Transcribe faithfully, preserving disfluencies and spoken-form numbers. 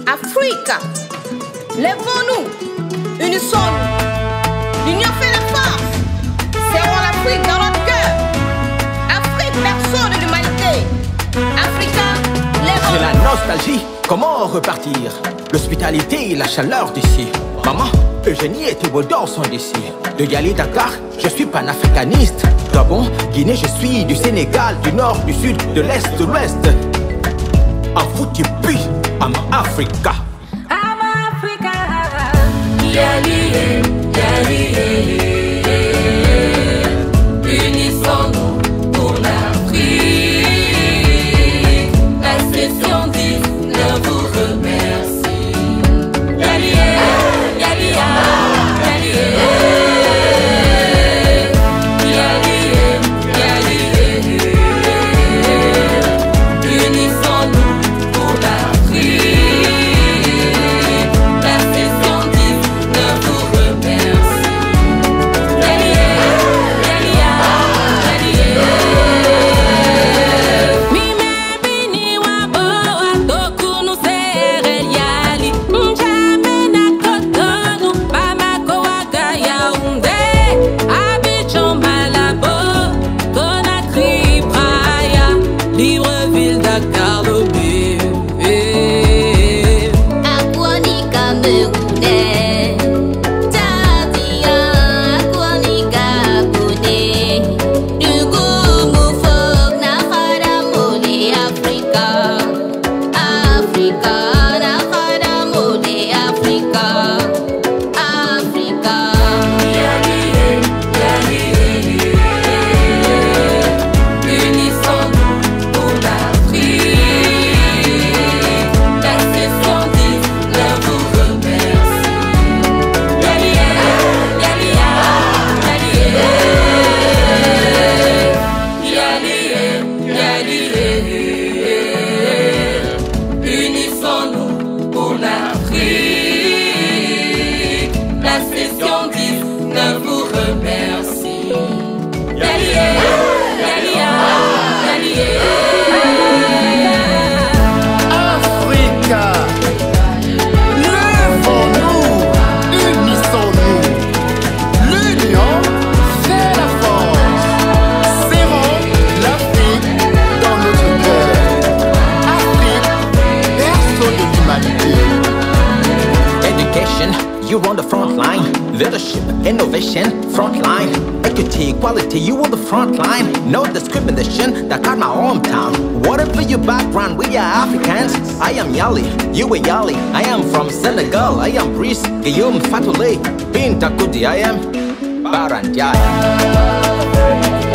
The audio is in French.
Afrique, lèvons-nous, unissons-nous. L'union fait la force. Serrons l'Afrique dans notre cœur. Afrique, berceau de l'humanité. Africains, lèvons-nous. C'est la nostalgie, comment repartir? L'hospitalité et la chaleur d'ici. Maman, Eugénie et Théodore sont d'ici. De YALI, Dakar, je suis panafricaniste. Gabon, Guinée, je suis du Sénégal, du nord, du sud, de l'est, de l'ouest. En FOUTY-BE, I'm Africa. I'm Africa. YALI, YALI, unissons-nous pour l'Afrique. La session dix-neuf vous remercie. YALI, YALI, YALI, YALI, YALI, unissons-nous pour l'Afrique. La session dix-neuf vous remercie. YALI, YALI, YALI. Mime bini wabo atoku nu sere YALI. Njame na kotonu Bamako waga Yaoundé. Abidjan Malabo Conakry Praia Libreville Dakar Lomé. Akwani Camerounais, Tchadien, Akwani Gabonais, du Goumou-Fok, Nafadamole, Africa, Africa, Nafadamole, Africa, Africa. YALI, YALI, unissons-nous pour l'Afrique. La session dix-neuf vous remercie. YALI, YALI, YALI, YALI, unissons-nous pour l'Afrique. La session dix-neuf vous remercie. YALI, YALI, YALI. Africa, lèvons-nous, unissons-nous. L'union fait la force. Serrons l'Afrique dans notre cœur. Afrique, berceau de l'humanité. Education, you're on the front line. Leadership, innovation, front line. Equity, equality, you on the front line. No discrimination, Dakar my hometown. Whatever your background, we are Africans. I am YALI, you are YALI. I am from Senegal, I am Brice, Guillaume, Fatoulé, Bin Takudi, I am Barandiai.